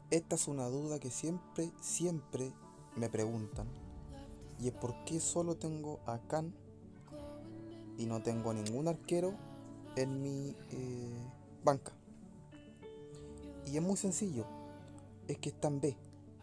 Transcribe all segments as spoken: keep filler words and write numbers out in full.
Esta es una duda que siempre, siempre me preguntan. Y es por qué solo tengo a Khan y no tengo ningún arquero en mi eh, banca. Y es muy sencillo, es que está en B.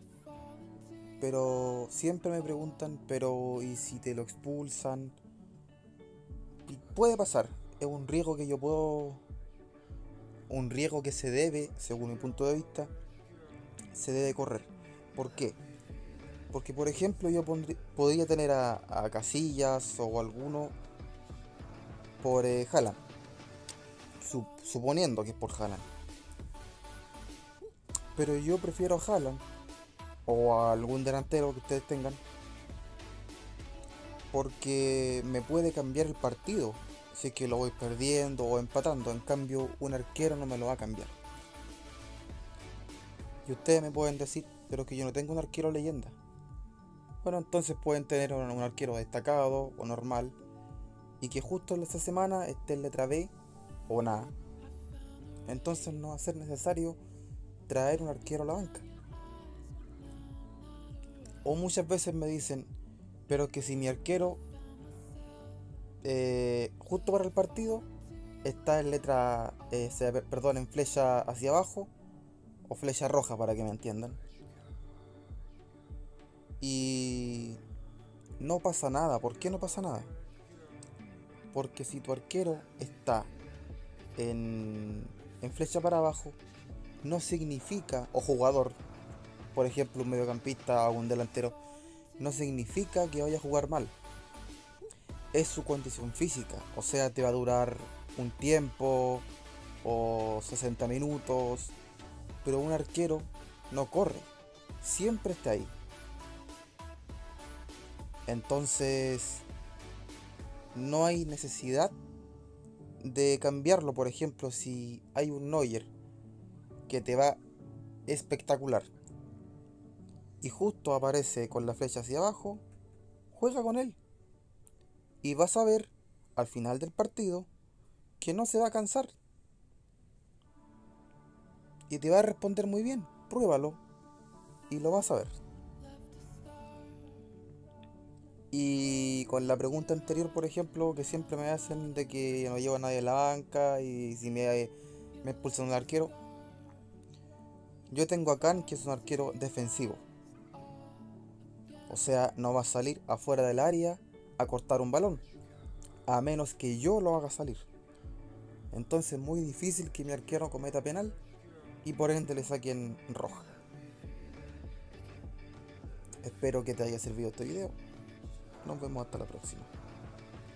Pero siempre me preguntan, pero ¿y si te lo expulsan? Y puede pasar, es un riesgo que yo puedo, un riesgo que se debe, según mi punto de vista, se debe correr. ¿Por qué? Porque por ejemplo yo pondrí- podría tener a, a Casillas o alguno por eh, Haaland, sup- suponiendo que es por Haaland. Pero yo prefiero a Haaland o a algún delantero que ustedes tengan porque me puede cambiar el partido si es que lo voy perdiendo o empatando. En cambio, un arquero no me lo va a cambiar. Y ustedes me pueden decir, pero que yo no tengo un arquero leyenda. Bueno, entonces pueden tener un, un arquero destacado o normal y que justo en esta semana esté en letra B o nada. Entonces no va a ser necesario traer un arquero a la banca. O muchas veces me dicen, pero que si mi arquero eh, justo para el partido está en letra, eh, se- perdón, en flecha hacia abajo o flecha roja para que me entiendan. Y no pasa nada. ¿Por qué no pasa nada? Porque si tu arquero está en, en flecha para abajo, no significa, o jugador, por ejemplo un mediocampista o un delantero, no significa que vaya a jugar mal. Es su condición física. O sea, te va a durar un tiempo o sesenta minutos. Pero un arquero no corre. Siempre está ahí. Entonces, no hay necesidad de cambiarlo. Por ejemplo, si hay un Neuer que te va espectacular y justo aparece con la flecha hacia abajo, juega con él. Y vas a ver al final del partido que no se va a cansar y te va a responder muy bien. Pruébalo y lo vas a ver. Y con la pregunta anterior, por ejemplo, que siempre me hacen de que no llevo a nadie a la banca y si me, me expulsan un arquero, yo tengo a Khan, que es un arquero defensivo. O sea, no va a salir afuera del área a cortar un balón, a menos que yo lo haga salir. Entonces es muy difícil que mi arquero cometa penal y por ende le saquen roja. Espero que te haya servido este video. Nos vemos hasta la próxima.